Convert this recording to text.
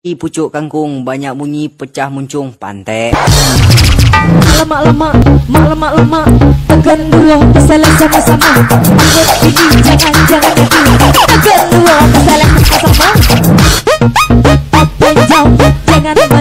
Di pucuk kangkung banyak bunyi pecah muncung pantai. Lemak-lemak, mak-lemak-lemak, tekan dua, pesalah sama-sama. Anggap ini jangan-jangan itu. Tekan dua, pesalah sama-sama. Up and down, jangan